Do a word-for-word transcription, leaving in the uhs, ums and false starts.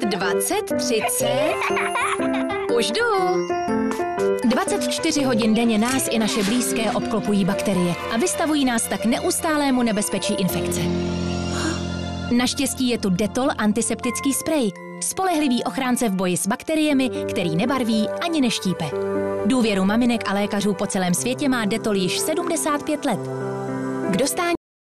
dvacet, třicet... Už jdu. dvacet čtyři hodin denně nás i naše blízké obklopují bakterie a vystavují nás tak neustálému nebezpečí infekce. Naštěstí je tu Dettol antiseptický sprej. Spolehlivý ochránce v boji s bakteriemi, který nebarví ani neštípe. Důvěru maminek a lékařů po celém světě má Dettol již sedmdesát pět let. K dostání